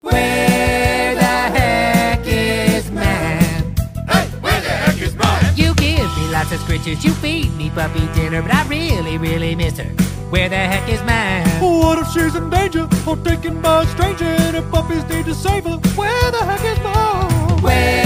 Where the heck is man? Hey, where the heck is mine? You give me lots of scritches, you feed me puppy dinner, but I really, really miss her. Where the heck is man? What if she's in danger or taken by a stranger and her puppies need to save her? Where the heck is mom? Where